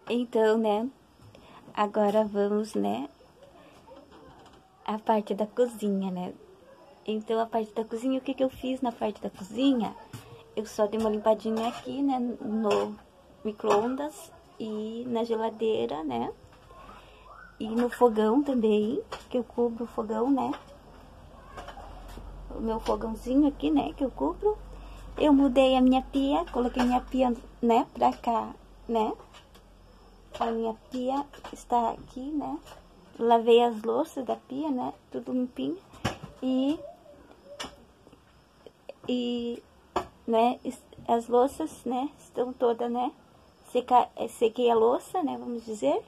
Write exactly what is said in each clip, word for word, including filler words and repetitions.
Então, né, agora vamos, né, a parte da cozinha, né. Então, a parte da cozinha, o que que eu fiz na parte da cozinha? Eu só dei uma limpadinha aqui, né, no micro-ondas e na geladeira, né. E no fogão também, que eu cubro o fogão, né. O meu fogãozinho aqui, né, que eu cubro. Eu mudei a minha pia, coloquei minha pia, né, pra cá, né. A minha pia está aqui, né. Lavei as louças da pia, né, tudo limpinho. E, e, né, as louças, né, estão todas, né, seca, sequei a louça, né, vamos dizer.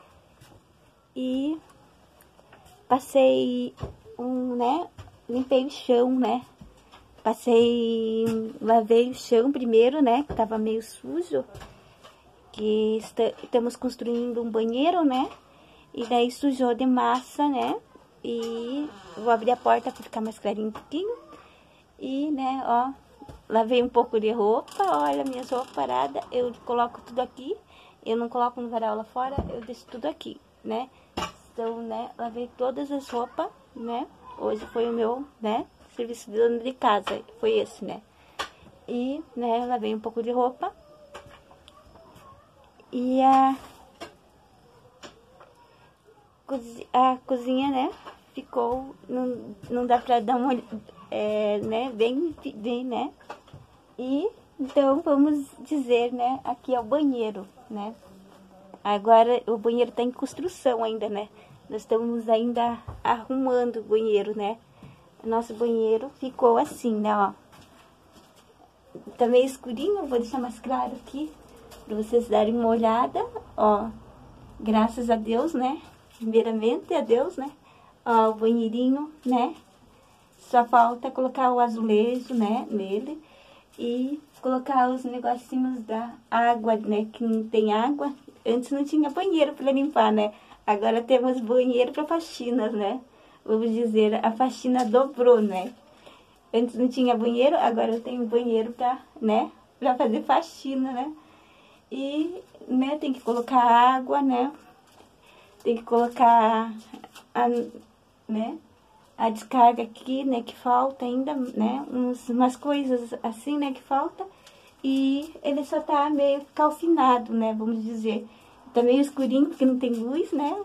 E passei um, né, limpei o chão, né. Passei, lavei o chão primeiro, né, que tava meio sujo. Que estamos construindo um banheiro, né? E daí sujou de massa, né? E vou abrir a porta para ficar mais clarinho um pouquinho. E, né, ó, lavei um pouco de roupa, olha, minhas roupas paradas. Eu coloco tudo aqui, eu não coloco no varal lá fora, eu deixo tudo aqui, né? Então, né, lavei todas as roupas, né? Hoje foi o meu, né, serviço de dona de casa, foi esse, né? E, né, lavei um pouco de roupa. E a, a cozinha, né, ficou, não, não dá pra dar uma, é, né, bem, bem, né. E, então, vamos dizer, né, aqui é o banheiro, né. Agora, o banheiro tá em construção ainda, né. Nós estamos ainda arrumando o banheiro, né. Nosso banheiro ficou assim, né, ó. Tá meio escurinho, vou deixar mais claro aqui, para vocês darem uma olhada, ó, graças a Deus, né, primeiramente a Deus, né, ó, o banheirinho, né, só falta colocar o azulejo, né, nele, e colocar os negocinhos da água, né, que não tem água, antes não tinha banheiro para limpar, né, agora temos banheiro para faxinas, né, vamos dizer, a faxina dobrou, né, antes não tinha banheiro, agora eu tenho banheiro para, né, para fazer faxina, né. E, né, tem que colocar água, né, tem que colocar a, né, a descarga aqui, né, que falta ainda, né, uns, umas coisas assim, né, que falta. E ele só tá meio calcinado, né, vamos dizer. Tá meio escurinho, porque não tem luz, né.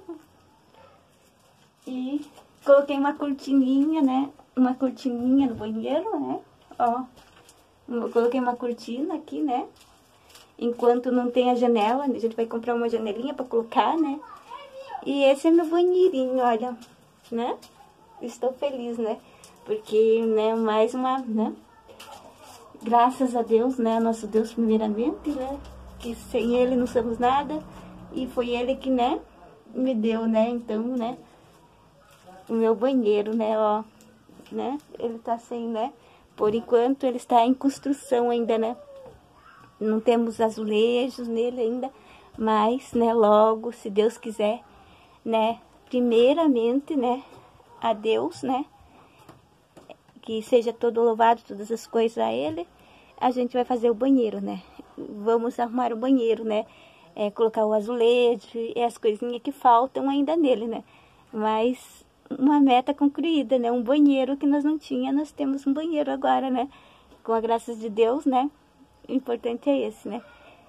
E coloquei uma cortininha, né, uma cortininha no banheiro, né, ó. Eu coloquei uma cortina aqui, né. Enquanto não tem a janela, a gente vai comprar uma janelinha para colocar, né? E esse é meu banheirinho, olha, né? Estou feliz, né? Porque, né, mais uma, né? Graças a Deus, né? Nosso Deus primeiramente, né? Que sem Ele não somos nada. E foi Ele que, né? Me deu, né? Então, né? O meu banheiro, né? Ó, né? Ele tá sem, né? Por enquanto, ele está em construção ainda, né? Não temos azulejos nele ainda, mas, né, logo, se Deus quiser, né, primeiramente, né, a Deus, né, que seja todo louvado, todas as coisas a Ele, a gente vai fazer o banheiro, né, vamos arrumar o banheiro, né, é, colocar o azulejo e as coisinhas que faltam ainda nele, né, mas uma meta concluída, né, um banheiro que nós não tínhamos, nós temos um banheiro agora, né, com a graça de Deus, né. O importante é esse, né?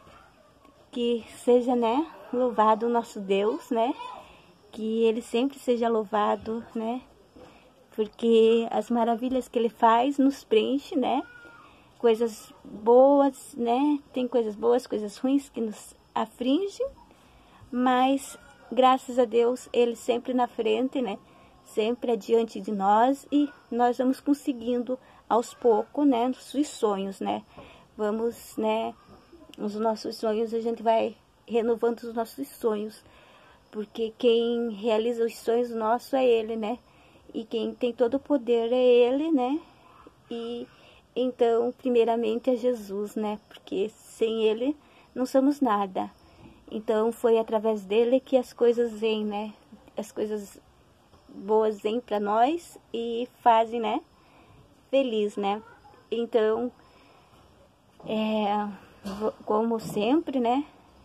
Que seja, né, louvado o nosso Deus, né? Que Ele sempre seja louvado, né? Porque as maravilhas que Ele faz nos preenche, né? Coisas boas, né? Tem coisas boas, coisas ruins que nos afligem, mas graças a Deus Ele sempre na frente, né? Sempre adiante de nós e nós vamos conseguindo aos poucos, né? Os sonhos, né? Vamos, né, os nossos sonhos, a gente vai renovando os nossos sonhos, porque quem realiza os sonhos nossos é Ele, né, e quem tem todo o poder é Ele, né, e então, primeiramente é Jesus, né, porque sem Ele não somos nada, então foi através dele que as coisas vêm, né, as coisas boas vêm para nós e fazem, né, feliz, né, então, É, como sempre, né,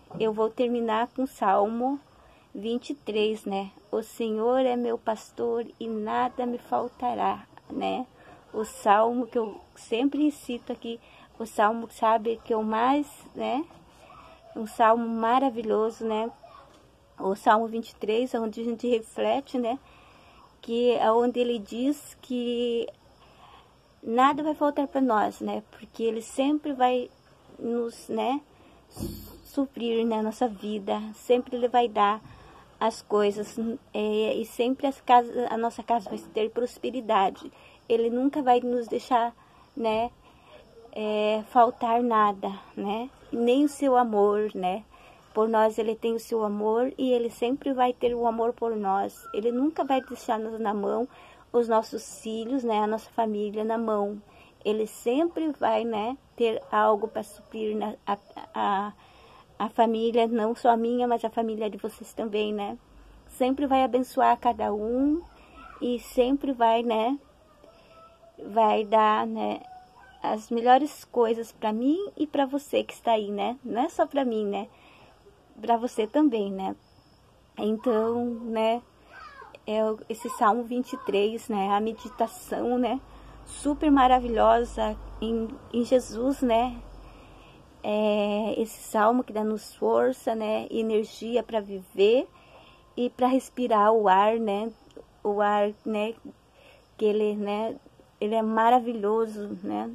eu vou terminar com o Salmo vinte e três, né? O Senhor é meu pastor e nada me faltará, né? O salmo que eu sempre cito aqui, o salmo, sabe, que eu mais, né? Um salmo maravilhoso, né? O Salmo vinte e três, onde a gente reflete, né? Que é onde ele diz que nada vai faltar para nós, né? Porque ele sempre vai nos, né, suprir na nossa vida, sempre ele vai dar as coisas, é, e sempre as casas, a nossa casa vai ter prosperidade. Ele nunca vai nos deixar, né, é, faltar nada, né? Nem o seu amor, né? Por nós ele tem o seu amor e ele sempre vai ter o amor por nós. Ele nunca vai deixar-nos na mão, os nossos filhos, né, a nossa família na mão. Ele sempre vai, né, ter algo para suprir na, a, a, a família, não só a minha, mas a família de vocês também, né? Sempre vai abençoar cada um e sempre vai, né, vai dar, né, as melhores coisas para mim e para você que está aí, né? Não é só para mim, né? Para você também, né? Então, né, é esse Salmo vinte e três, né, a meditação, né, super maravilhosa em, em Jesus, né? É esse salmo que dá-nos força, né, energia para viver e para respirar o ar, né? O ar, né, que ele, né, ele é maravilhoso, né?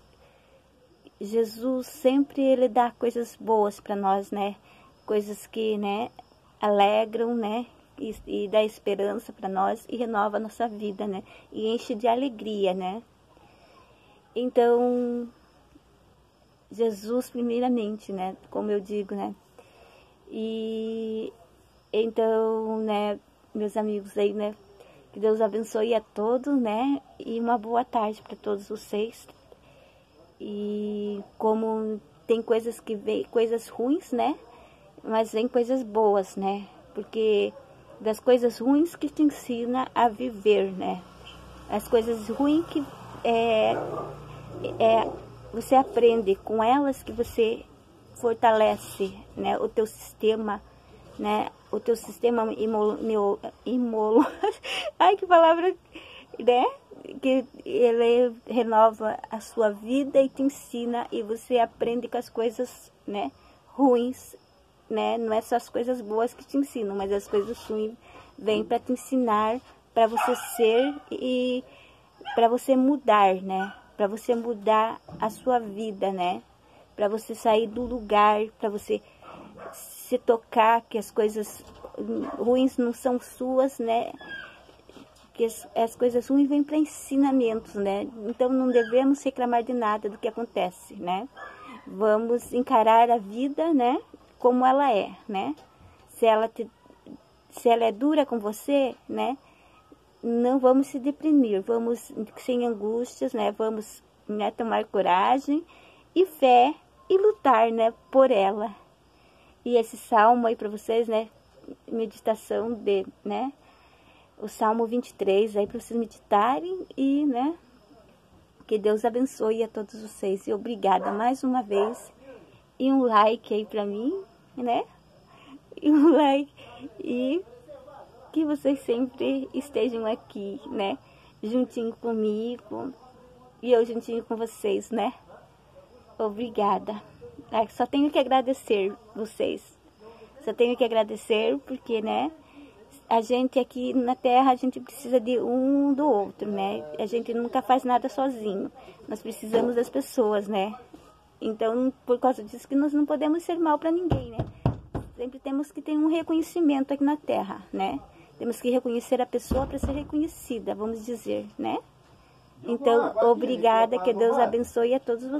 Jesus sempre ele dá coisas boas para nós, né? Coisas que, né, alegram, né? E, e dá esperança para nós e renova a nossa vida, né? E enche de alegria, né? Então, Jesus primeiramente, né? Como eu digo, né? E então, né, meus amigos aí, né? Que Deus abençoe a todos, né? E uma boa tarde para todos vocês. E como tem coisas que vem, coisas ruins, né? Mas vem coisas boas, né? Porque das coisas ruins que te ensina a viver, né? As coisas ruins que é, é, você aprende com elas que você fortalece, né? O teu sistema, né? O teu sistema imolo, imolo, ai que palavra, né? Que ele renova a sua vida e te ensina e você aprende com as coisas, né, ruins, né? Não é só as coisas boas que te ensinam, mas as coisas ruins vêm para te ensinar, para você ser e para você mudar, né? Para você mudar a sua vida, né? Para você sair do lugar, para você se tocar que as coisas ruins não são suas, né? Que as, as coisas ruins vêm para ensinamentos, né? Então não devemos reclamar de nada do que acontece, né? Vamos encarar a vida, né, como ela é, né? Se ela te, se ela é dura com você, né, não vamos se deprimir, vamos sem angústias, né? Vamos, né, tomar coragem e fé e lutar, né, por ela. E esse salmo aí para vocês, né, meditação de, né, o Salmo vinte e três aí para vocês meditarem e, né, que Deus abençoe a todos vocês. E obrigada mais uma vez. E um like aí para mim, né? E um like. E que vocês sempre estejam aqui, né? Juntinho comigo. E eu juntinho com vocês, né? Obrigada. Só tenho que agradecer vocês. Só tenho que agradecer porque, né? A gente aqui na Terra, a gente precisa de um do outro, né? A gente nunca faz nada sozinho. Nós precisamos das pessoas, né? Então, por causa disso que nós não podemos ser mal para ninguém, né? Sempre temos que ter um reconhecimento aqui na Terra, né? Temos que reconhecer a pessoa para ser reconhecida, vamos dizer, né? Então, obrigada, que Deus abençoe a todos vocês.